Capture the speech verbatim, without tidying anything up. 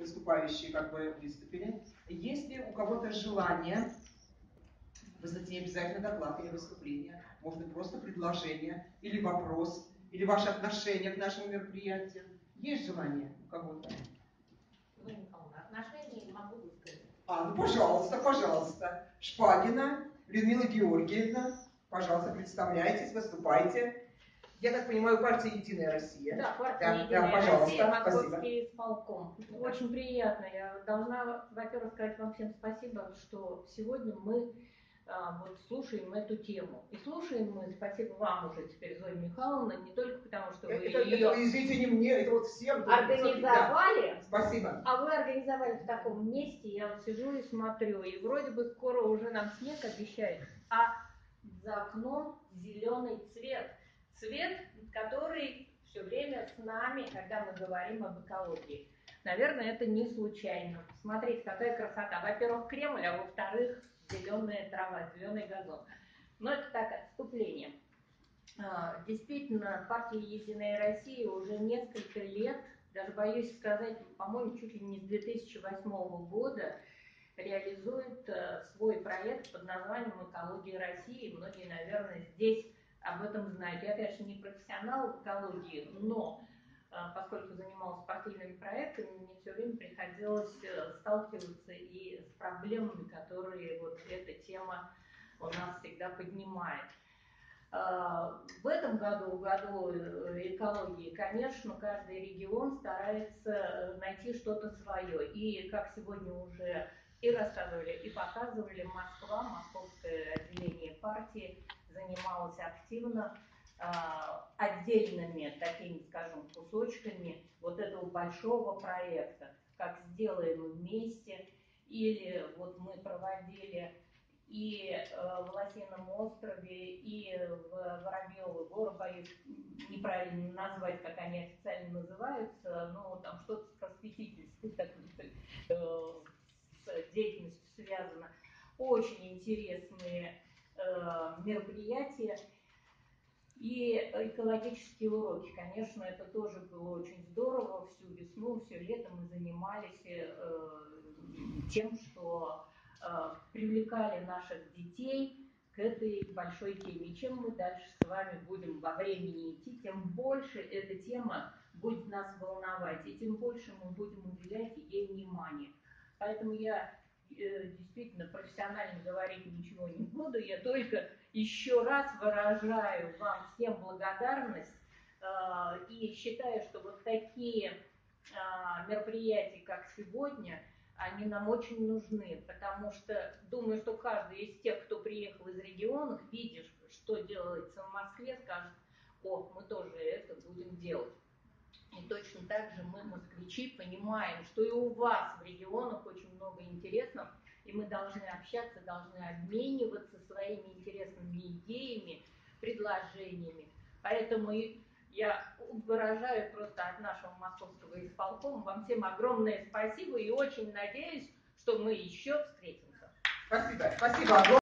выступающие как бы выступили. Есть ли у кого-то желание, выслать не обязательно доклад или выступление, может быть просто предложение или вопрос, или ваше отношение к нашему мероприятию? Есть желание у кого-то? Ну, отношения могу высказать. А, ну пожалуйста, пожалуйста. Шпагина Людмила Георгиевна, пожалуйста, представляйтесь, выступайте. Я так понимаю, партия «Единая Россия». Да, партия да, «Единая да, пожалуйста, Россия», спасибо. Московский исполком. Очень приятно. Я должна, во-первых, сказать вам всем спасибо, что сегодня мы а, вот слушаем эту тему. И слушаем мы, спасибо вам уже теперь, Зоя Михайловна, не только потому, что вы это, ее это, извините, не мне, это вот всем. организовали, да. Спасибо. А вы организовали в таком месте, я вот сижу и смотрю, и вроде бы скоро уже нам снег обещают, а за окном зеленый цвет. Цвет, который все время с нами, когда мы говорим об экологии. Наверное, это не случайно. Смотрите, какая красота. Во-первых, Кремль, а во-вторых, зеленая трава, зеленый газон. Но это так, отступление. Действительно, партия «Единая Россия» уже несколько лет, даже боюсь сказать, по-моему, чуть ли не с две тысячи восьмого года, реализует свой проект под названием «Экология России». Многие, наверное, здесь об этом знают. Я, конечно, не профессионал в экологии, но поскольку занималась партийными проектами, мне все время приходилось сталкиваться и с проблемами, которые вот эта тема у нас всегда поднимает. В этом году, в году экологии, конечно, каждый регион старается найти что-то свое. И, как сегодня уже и рассказывали, и показывали, Москва, московское отделение партии занималось активно отдельными такими, скажем, кусочками вот этого большого проекта, как «Сделаем вместе», или вот мы проводили и в Лосином острове, и в Воробьевой горы, боюсь неправильно назвать, как они официально называются, но там что-то с просветительской с деятельностью связано. Очень интересные мероприятия. И экологические уроки, конечно, это тоже было очень здорово. Всю весну, все лето мы занимались тем, что привлекали наших детей к этой большой теме. И чем мы дальше с вами будем во времени идти, тем больше эта тема будет нас волновать, и тем больше мы будем уделять ей внимание. Поэтому я э, действительно профессионально говорить ничего не буду, я только еще раз выражаю вам всем благодарность э, и считаю, что вот такие э, мероприятия, как сегодня, они нам очень нужны, потому что думаю, что каждый из тех, кто приехал из регионов, видишь, что делается в Москве, скажет: о, мы тоже это будем делать. И точно так же мы, москвичи, понимаем, что и у вас в регионах очень много интересного, и мы должны общаться, должны обмениваться своими интересными идеями, предложениями. Поэтому я выражаю просто от нашего московского исполкома вам всем огромное спасибо и очень надеюсь, что мы еще встретимся. Спасибо. Спасибо.